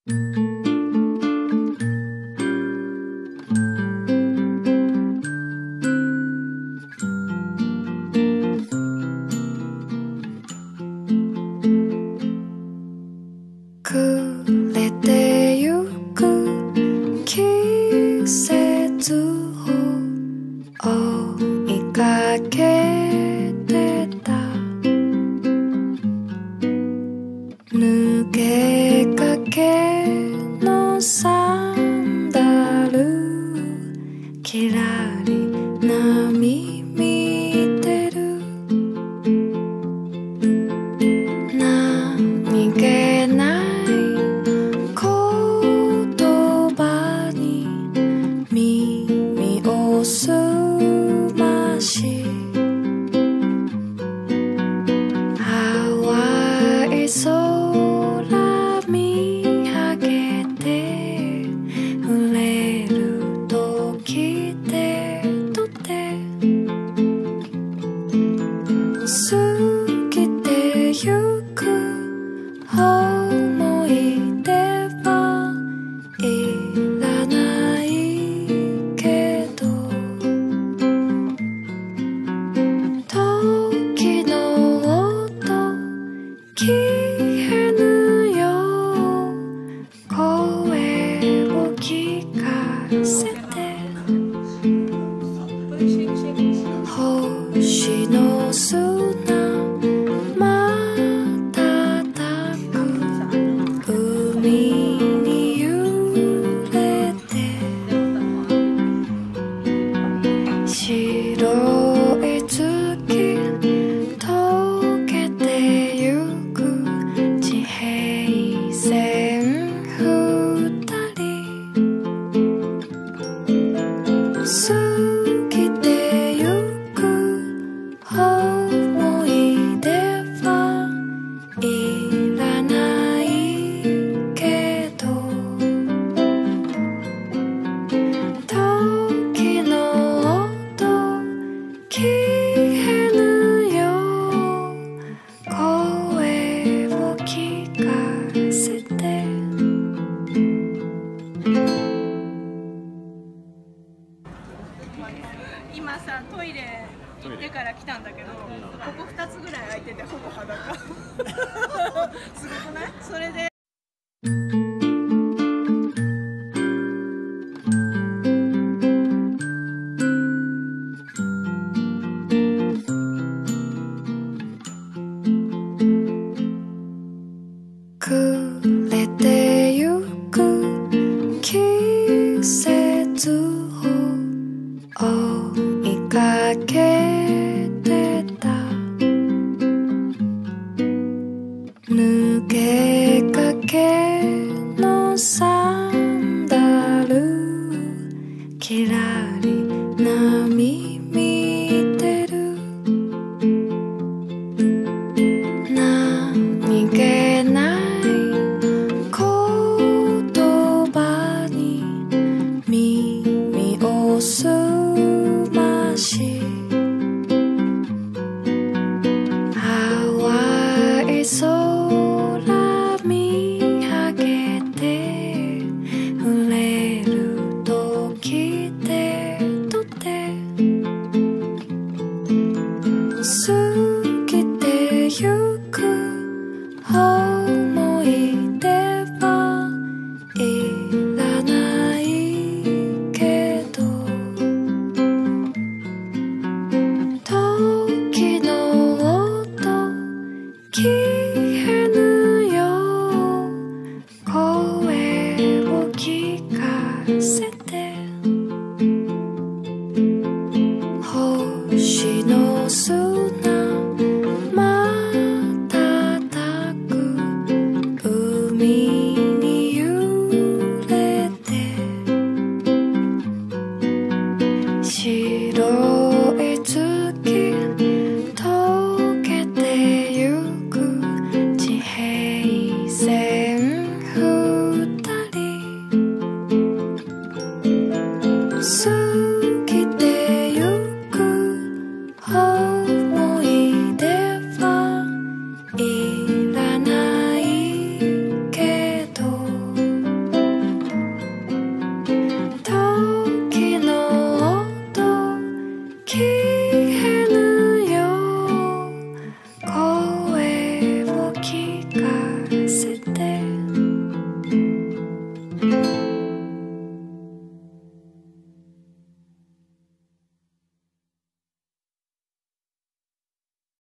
暮れてゆく季節を追いかけてた抜けかけのサンダルきらり波見てる何気ない言葉に耳を澄まし淡い空見上げて触れる時ってとて過ぎてゆく思い出はいらないけど時の音消えぬよ声を聞かせて星の砂瞬く海に揺れて白い月溶けてゆく地平線二人過ぎてゆく思い出はいらないけど時の音消えぬよ声を聞かせて今さトイレ行ってから来たんだけど、ここ2つぐらい空いててほぼ裸すごくない？それで暮れてゆく季節を追いかけてた抜けかけのサンダルきらり波見てる何気ない言葉に耳を澄まし淡い空見上げて触れる時ってとて過ぎてゆく思い出はいらないけど時の音消えぬよ声を聞かせて星の砂 「